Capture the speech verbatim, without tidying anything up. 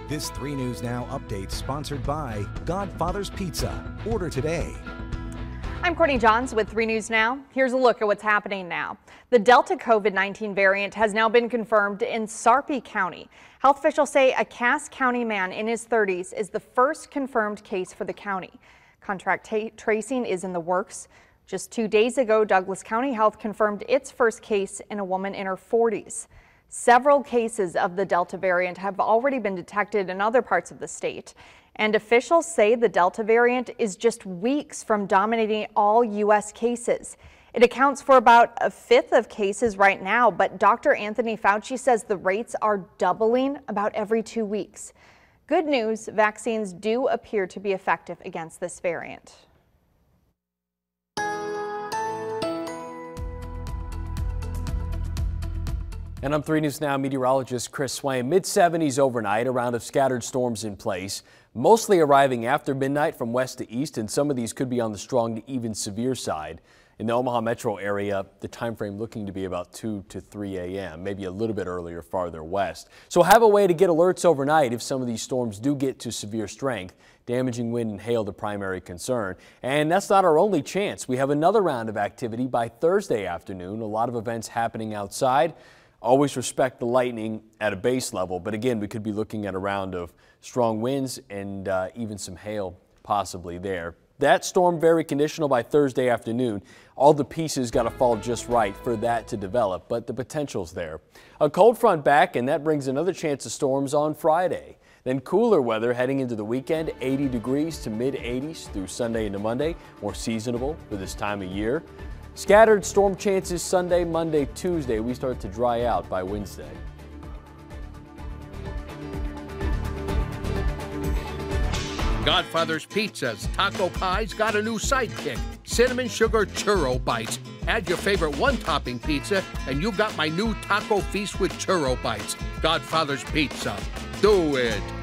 This three News Now update sponsored by Godfather's Pizza. Order today. I'm Courtney Johns with three News Now. Here's a look at what's happening now. The Delta COVID nineteen variant has now been confirmed in Sarpy County. Health officials say a Cass County man in his thirties is the first confirmed case for the county. Contact tracing is in the works. Just two days ago, Douglas County Health confirmed its first case in a woman in her forties. Several cases of the Delta variant have already been detected in other parts of the state. And officials say the Delta variant is just weeks from dominating all U S cases. It accounts for about a fifth of cases right now, but Doctor Anthony Fauci says the rates are doubling about every two weeks. Good news, vaccines do appear to be effective against this variant. And I'm three News Now meteorologist Chris Swain. mid seventies overnight, a round of scattered storms in place, mostly arriving after midnight from west to east, and some of these could be on the strong to even severe side. In the Omaha metro area, the time frame looking to be about two to three a m, maybe a little bit earlier farther west. So have a way to get alerts overnight if some of these storms do get to severe strength. Damaging wind and hail the primary concern. And that's not our only chance. We have another round of activity by Thursday afternoon. A lot of events happening outside. Always respect the lightning at a base level, but again, we could be looking at a round of strong winds and uh, even some hail possibly there. That storm very conditional by Thursday afternoon. All the pieces got to fall just right for that to develop, but the potential's there. A cold front back, and that brings another chance of storms on Friday. Then cooler weather heading into the weekend, eighty degrees to mid eighties through Sunday into Monday, more seasonable for this time of year. Scattered storm chances Sunday, Monday, Tuesday. We start to dry out by Wednesday. Godfather's Pizza's Taco Pie's got a new sidekick, Cinnamon Sugar Churro Bites. Add your favorite one-topping pizza, and you've got my new Taco Feast with Churro Bites. Godfather's Pizza. Do it.